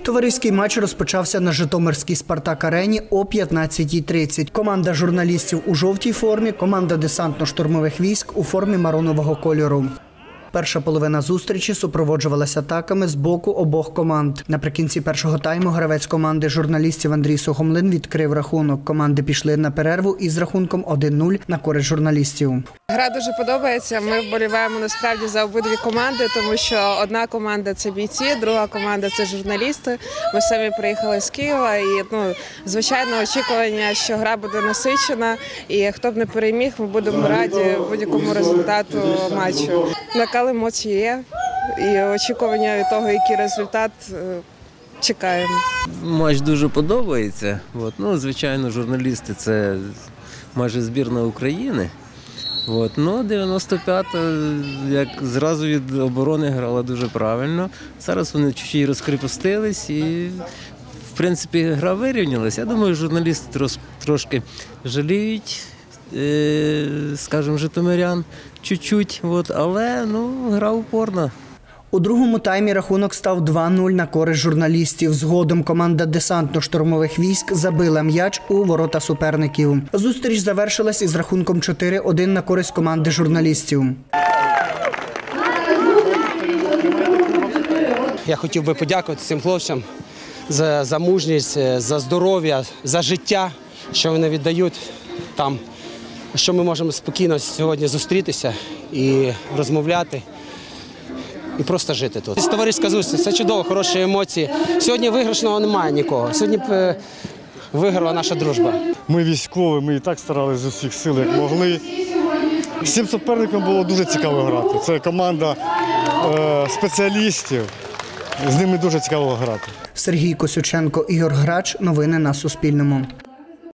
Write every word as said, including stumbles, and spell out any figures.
Товариський матч розпочався на житомирській «Спартак-арені» о п'ятнадцятій тридцять. Команда журналістів у жовтій формі, команда десантно-штурмових військ у формі маронового кольору. Перша половина зустрічі супроводжувалася атаками з боку обох команд. Наприкінці першого тайму гравець команди журналістів Андрій Сухомлин відкрив рахунок. Команди пішли на перерву із рахунком один нуль на користь журналістів. Гра дуже подобається. Ми вболіваємо насправді за обидві команди, тому що одна команда – це бійці, друга команда – це журналісти. Ми самі приїхали з Києва і, ну, звичайно, очікування, що гра буде насичена. І хто б не переміг, ми будемо раді будь-якому результату матчу. Накал емоцій є і очікування від того, який результат, чекаємо. Матч дуже подобається. От. Ну, звичайно, журналісти – це майже збірна України. От. Ну, дев'яносто п'ята, як зразу від оборони грала дуже правильно. Зараз вони чуть-чуть розкріпостились і, в принципі, гра вирівнялась. Я думаю, журналісти трош, трошки жаліють, е, скажімо, житомирян чуть-чуть, от. Але ну, гра упорна. У другому таймі рахунок став два нуль на користь журналістів. Згодом команда десантно-штурмових військ забила м'яч у ворота суперників. Зустріч завершилась із рахунком чотири один на користь команди журналістів. Я хотів би подякувати цим хлопцям за, за мужність, за здоров'я, за життя, що вони віддають там, що ми можемо спокійно сьогодні зустрітися і розмовляти. І просто жити тут. Товариська зустріч, це чудово, хороші емоції. Сьогодні виграшного немає нікого. Сьогодні виграла наша дружба. Ми військові, ми і так старалися з усіх сил, як могли. З цим суперником було дуже цікаво грати. Це команда е, спеціалістів, з ними дуже цікаво грати. Сергій Косюченко, Ігор Грач. Новини на Суспільному.